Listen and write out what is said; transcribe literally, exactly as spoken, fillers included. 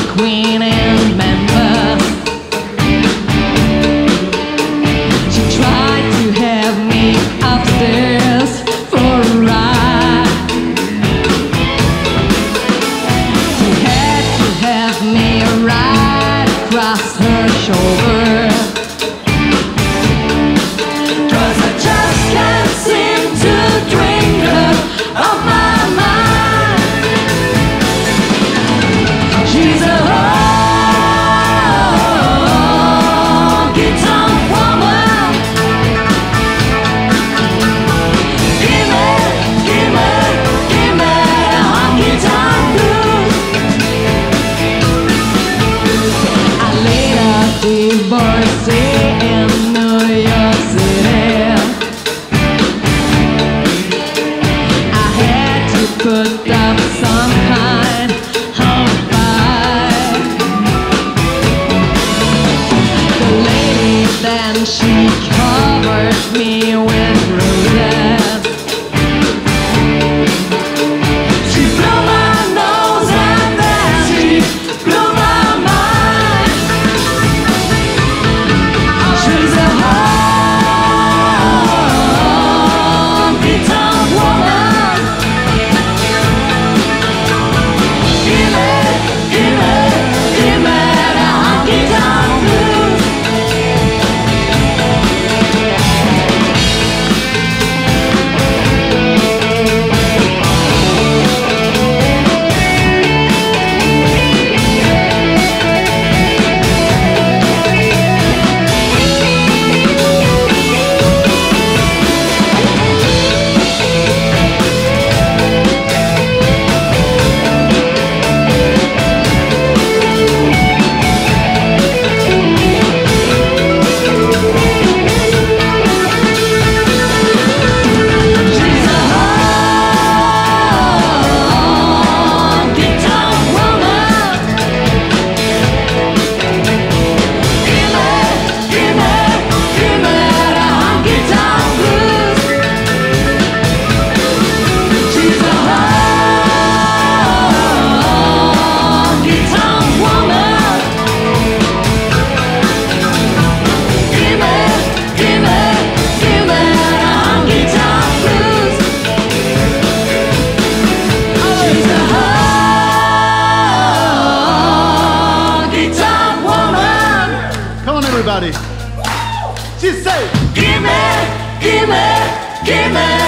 queen in Memphis. She tried to have me upstairs for a ride. She had to have me right across her shoulder. Divorcee in New York City. I had to put up some kind of fight. The lady then she covered me with roses. She blew my nose and then she blew my mind. She's a honky-tonk woman. Give me, give me, give me the honky-tonk blues. Everybody, she say, give me, give me, give me.